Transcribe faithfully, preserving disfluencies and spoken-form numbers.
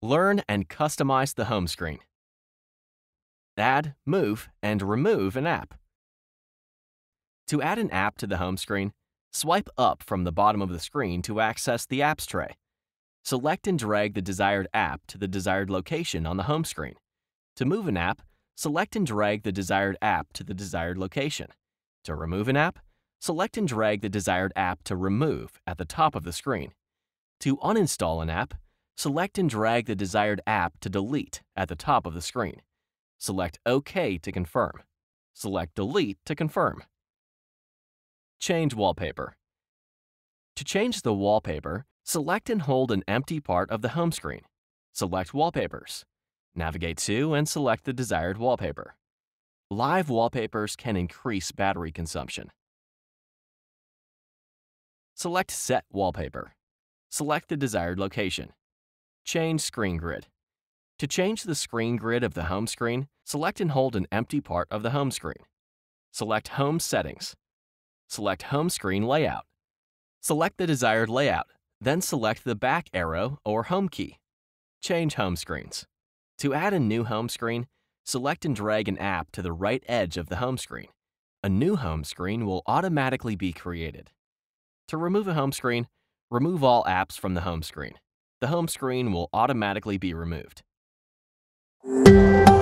Learn and customize the home screen. Add, move, and remove an app. To add an app to the home screen, swipe up from the bottom of the screen to access the Apps tray. Select and drag the desired app to the desired location on the home screen. To move an app, select and drag the desired app to the desired location. To remove an app, select and drag the desired app to remove at the top of the screen. To uninstall an app, select and drag the desired app to delete at the top of the screen. Select OK to confirm. Select Delete to confirm. Change wallpaper. To change the wallpaper, select and hold an empty part of the home screen. Select Wallpapers. Navigate to and select the desired wallpaper. Live wallpapers can increase battery consumption. Select Set Wallpaper. Select the desired location. Change screen grid. To change the screen grid of the home screen, select and hold an empty part of the home screen. Select Home Settings. Select Home Screen Layout. Select the desired layout, then select the back arrow or home key. Change home screens. To add a new home screen, select and drag an app to the right edge of the home screen. A new home screen will automatically be created. To remove a home screen, remove all apps from the home screen. The home screen will automatically be removed.